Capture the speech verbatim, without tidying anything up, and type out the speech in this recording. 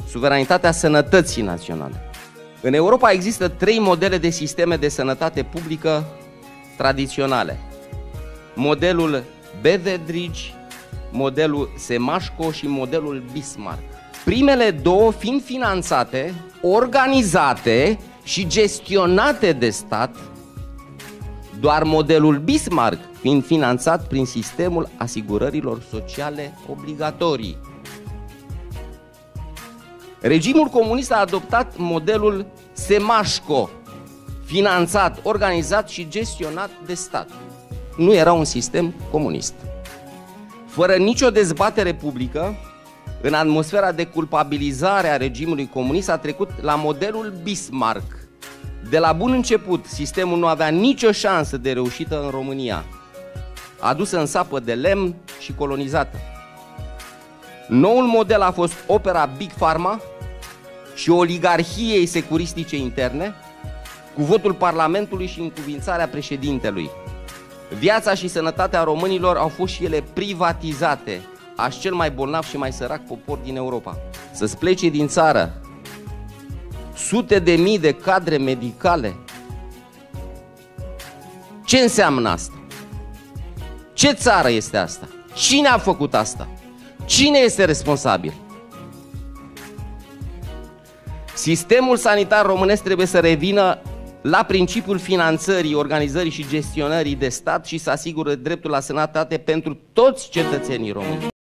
suveranitatea sănătății naționale. În Europa există trei modele de sisteme de sănătate publică tradiționale. Modelul Beveridge, modelul Semașco și modelul Bismarck. Primele două fiind finanțate, organizate și gestionate de stat, doar modelul Bismarck fiind finanțat prin sistemul asigurărilor sociale obligatorii. Regimul comunist a adoptat modelul Semașco, finanțat, organizat și gestionat de stat. Nu era un sistem comunist. Fără nicio dezbatere publică, în atmosfera de culpabilizare a regimului comunist a trecut la modelul Bismarck. De la bun început, sistemul nu avea nicio șansă de reușită în România, adusă în sapă de lemn și colonizată. Noul model a fost opera Big Pharma și oligarhiei securistice interne, cu votul Parlamentului și încuvințarea președintelui. Viața și sănătatea românilor au fost și ele privatizate, aș cel mai bolnav și mai sărac popor din Europa. Să-ți plece din țară sute de mii de cadre medicale. Ce înseamnă asta? Ce țară este asta? Cine a făcut asta? Cine este responsabil? Sistemul sanitar românesc trebuie să revină la principiul finanțării, organizării și gestionării de stat și să asigure dreptul la sănătate pentru toți cetățenii români.